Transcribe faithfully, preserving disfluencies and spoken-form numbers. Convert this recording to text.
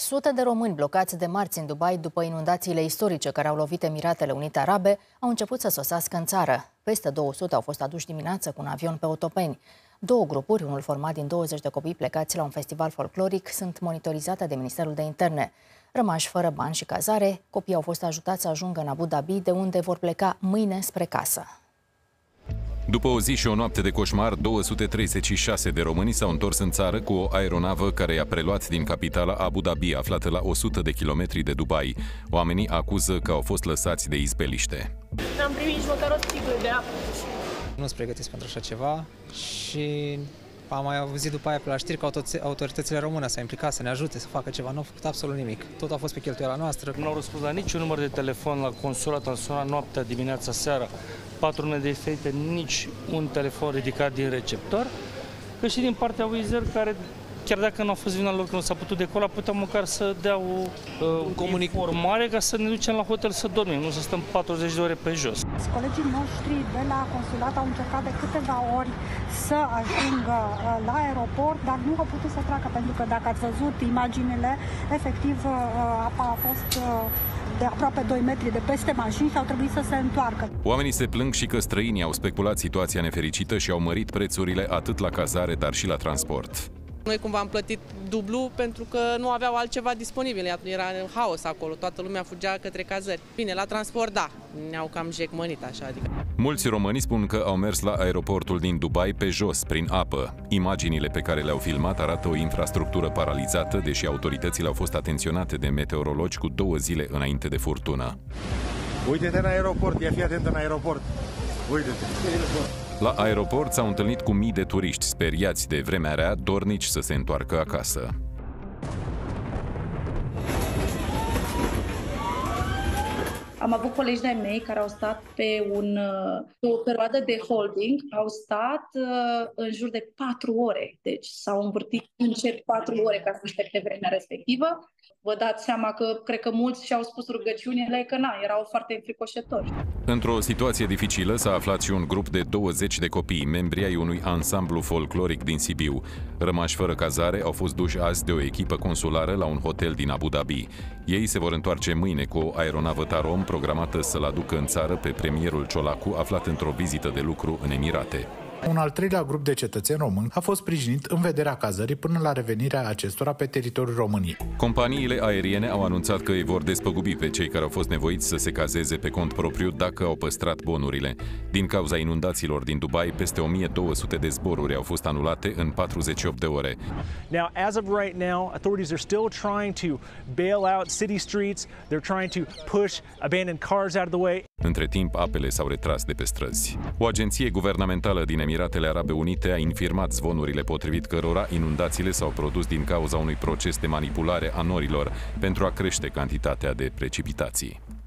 Sute de români blocați de marți în Dubai după inundațiile istorice care au lovit Emiratele Unite Arabe au început să sosească în țară. Peste două sute au fost aduși dimineață cu un avion pe Otopeni. Două grupuri, unul format din douăzeci de copii plecați la un festival folcloric, sunt monitorizate de Ministerul de Interne. Rămași fără bani și cazare, copiii au fost ajutați să ajungă în Abu Dhabi, de unde vor pleca mâine spre casă. După o zi și o noapte de coșmar, două sute treizeci și șase de români s-au întors în țară cu o aeronavă care i-a preluat din capitala Abu Dhabi, aflată la o sută de kilometri de Dubai. Oamenii acuză că au fost lăsați de izbeliște. N-am primit nici măcar o sticlă de apă. Nu sunt pregătiți pentru așa ceva și am mai auzit după aia pe la știri că autoritățile române s-au implicat să ne ajute să facă ceva. Nu au făcut absolut nimic. Tot a fost pe cheltuiala noastră. Nu au răspuns la niciun număr de telefon la consulat, am sunat noaptea, dimineața, seara. Patru luni de diferite, nici un telefon ridicat din receptor. Că și din partea Wizz Air, care chiar dacă nu a fost vina lor că nu s-a putut decola, puteau măcar să dea o uh, informare ca să ne ducem la hotel să dormim, nu să stăm patruzeci de ore pe jos. Colegii noștri de la consulat au încercat de câteva ori să ajungă la aeroport, dar nu au putut să treacă, pentru că dacă ați văzut imaginile, efectiv apa a fost de aproape doi metri de peste mașini și au trebuit să se întoarcă. Oamenii se plâng și că străinii au speculat situația nefericită și au mărit prețurile atât la cazare, dar și la transport. Noi cumva am plătit dublu pentru că nu aveau altceva disponibil. Era haos acolo, toată lumea fugea către cazări. Bine, la transport, da, ne-au cam jecmănit așa. Adică. Mulți români spun că au mers la aeroportul din Dubai pe jos, prin apă. Imaginile pe care le-au filmat arată o infrastructură paralizată, deși autoritățile au fost atenționate de meteorologi cu două zile înainte de furtună. Uite-te în aeroport, ia fi atent în aeroport. Uite-te. La aeroport s-au întâlnit cu mii de turiști speriați de vremea rea, dornici să se întoarcă acasă. Am avut colegi de-ai mei care au stat pe un, o perioadă de holding, au stat uh, în jur de patru ore, deci s-au învârtit încet patru ore ca să aștepte vremea respectivă. Vă dați seama că cred că mulți și-au spus rugăciunile că na, erau foarte înfricoșători. Într-o situație dificilă s-a aflat și un grup de douăzeci de copii, membri ai unui ansamblu folcloric din Sibiu. Rămași fără cazare au fost duși azi de o echipă consulară la un hotel din Abu Dhabi. Ei se vor întoarce mâine cu o aeronavă Tarom programată să-l aducă în țară pe premierul Ciolacu, aflat într-o vizită de lucru în Emirate. Un al treilea grup de cetățeni români a fost sprijinit în vederea cazării până la revenirea acestora pe teritoriul României. Companiile aeriene au anunțat că îi vor despăgubi pe cei care au fost nevoiți să se cazeze pe cont propriu dacă au păstrat bonurile. Din cauza inundațiilor din Dubai, peste o mie două sute de zboruri au fost anulate în patruzeci și opt de ore. Now, as of right now, authorities are still trying to bail out city streets. They're trying to push abandoned cars out of the way. Între timp, apele s-au retras de pe străzi. O agenție guvernamentală din Emiratele Arabe Unite a infirmat zvonurile potrivit cărora inundațiile s-au produs din cauza unui proces de manipulare a norilor pentru a crește cantitatea de precipitații.